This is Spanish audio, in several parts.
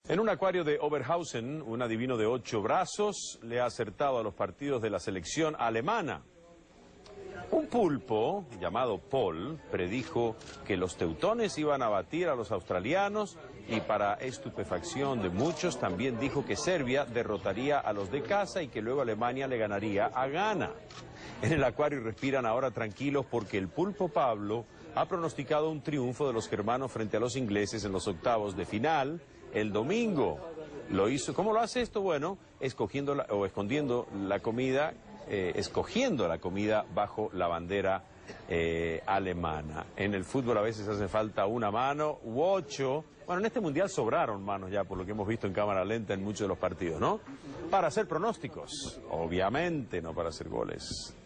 En un acuario de Oberhausen, un adivino de 8 brazos le ha acertado a los partidos de la selección alemana. Un pulpo, llamado Paul, predijo que los teutones iban a batir a los australianos y para estupefacción de muchos también dijo que Serbia derrotaría a los de casa y que luego Alemania le ganaría a Ghana. En el acuario respiran ahora tranquilos porque el pulpo Pablo ha pronosticado un triunfo de los germanos frente a los ingleses en los octavos de final el domingo. Lo hizo, ¿cómo lo hace esto? Bueno, escogiendo la comida bajo la bandera alemana. En el fútbol a veces hace falta una mano u 8. Bueno, en este mundial sobraron manos ya, por lo que hemos visto en cámara lenta en muchos de los partidos, ¿no? Para hacer pronósticos, obviamente no para hacer goles.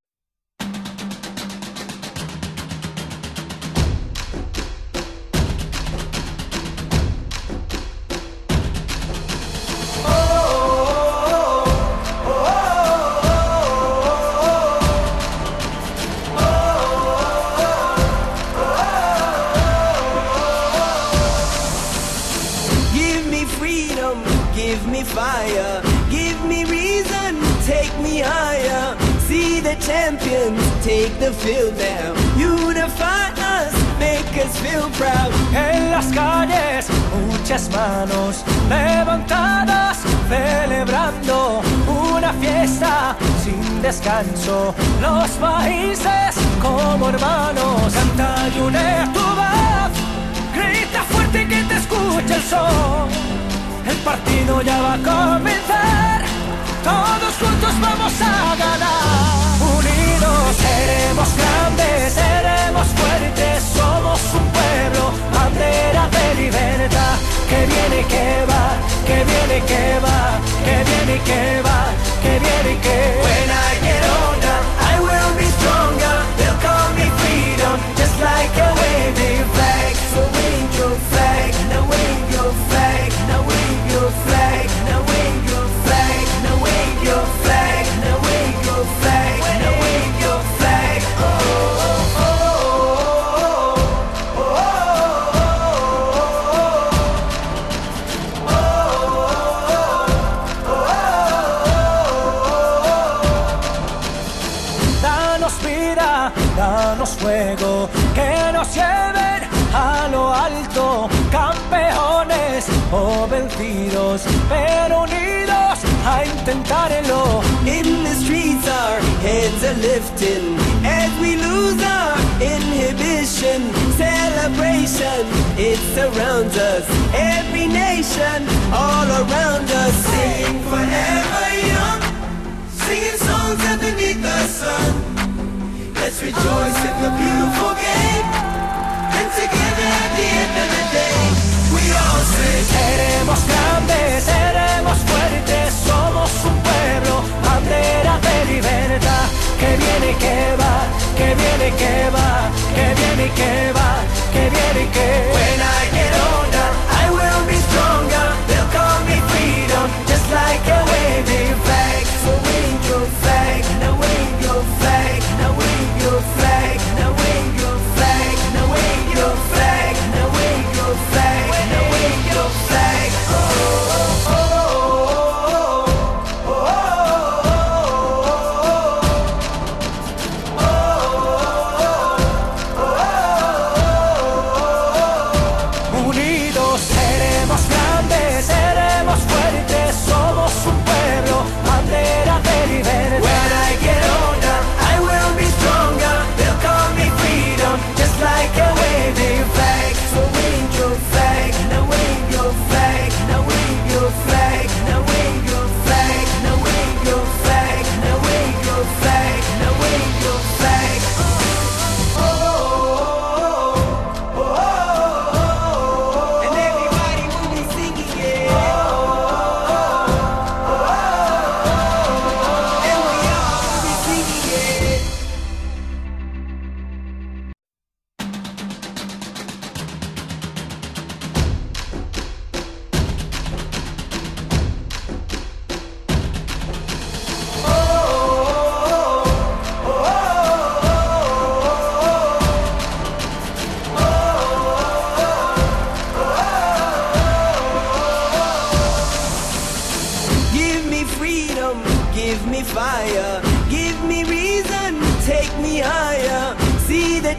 Give me fire, give me reason, take me higher. See the champions take the field now. Unify us, make us feel proud. En las calles, muchas manos levantadas, celebrando una fiesta sin descanso. Los países como hermanos, canta y une tu voz, grita fuerte que te escuche el sol. El partido ya va a comenzar, todos juntos vamos a ganar. Unidos seremos grandes, seremos fuertes, somos un pueblo, bandera de libertad. Que viene y que va, que viene y que va, que viene y que va, que viene y que va. When I get older, I will be stronger. They'll call me freedom, just like a waving flag. So wave your flag, now wave your flag, now wave your flag, now wave your flag, now wave your flag, now wave your flag, now wave your flag. Oh, oh, oh, oh, oh, oh. Danos vida, danos fuego, que nos lleven a lo alto, campeones o vencidos, pero unidos a intentarlo. In the streets our heads are lifting as we lose our inhibition. Celebration, it surrounds us, every nation all around us. Singing forever young, singing songs underneath the sun. Let's rejoice in the beautiful game, and together at the end of the day we all sing. Seremos grandes, seremos fuertes, somos un pueblo, bandera de libertad. Que viene y que va, que viene y que va, que viene y que va, que viene y que va. When I get older, I will be stronger. They'll call me freedom, just like a waving flag. So wave your flag, now wave your flag, now wave your flag, now wave your flag, now wave your flag, now wave your flag, now wave your flag. Oh, oh, oh, oh, oh, oh, oh, oh, oh.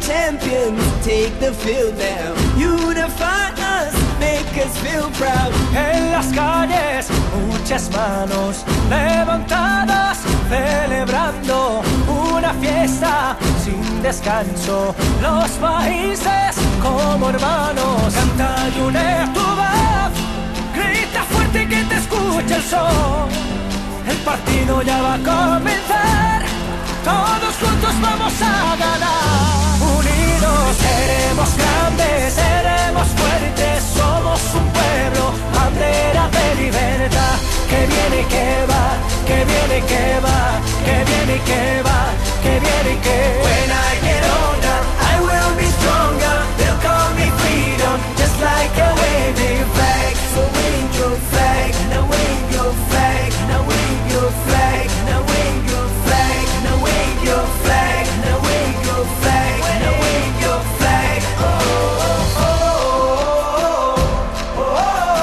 champions, take the field now. Unify us, make us feel proud. En las calles, muchas manos levantadas, celebrando una fiesta sin descanso. Los países como hermanos, canta y une tu voz, grita fuerte que te escuche el sol. El partido ya va a comenzar, todos juntos vamos a ganar. Unidos seremos grandes, seremos fuertes, somos un pueblo, bandera de libertad. Que viene y que va, que viene y que va, que viene y que va, que viene y que va. When I get older, I will be stronger. They'll call me freedom, just like a waving flag. So wave your flag, now wave your flag, now wave your flag, now wave your flag, now wave your flag, now wave your flag, now wave your flag. Oh, oh, oh, oh, oh,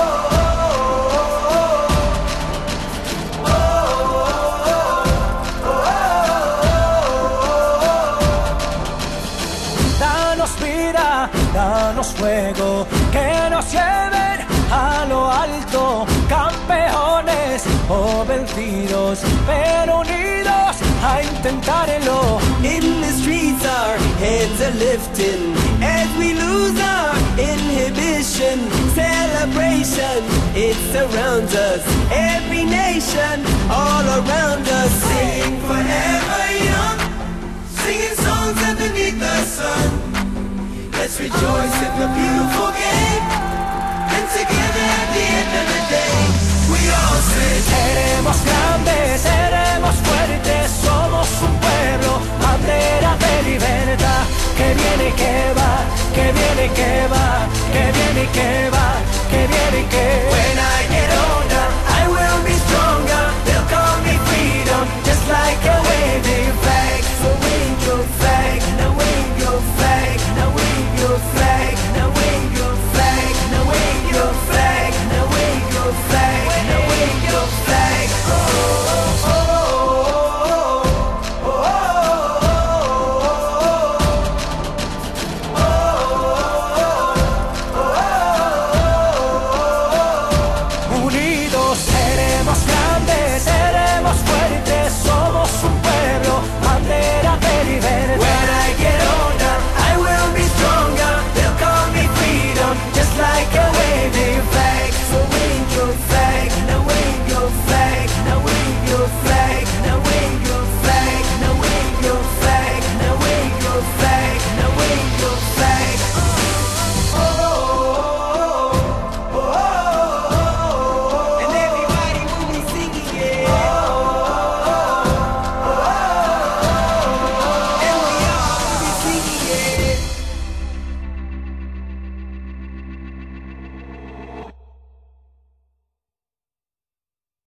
Danos vida, danos fuego, que nos lleven a lo alto, campeones o vencidos, pero unidos a intentarlo. In the streets our heads are lifting as we lose our inhibition. Celebration, it surrounds us, every nation all around us. Singing forever young, singing songs underneath the sun. Let's rejoice in the beautiful game, and together at the end of the day we all say Seremos grandes, seremos fuertes, somos un pueblo, bandera de libertad. Que viene y que va, que viene y que va, que viene y que va, que viene y que va.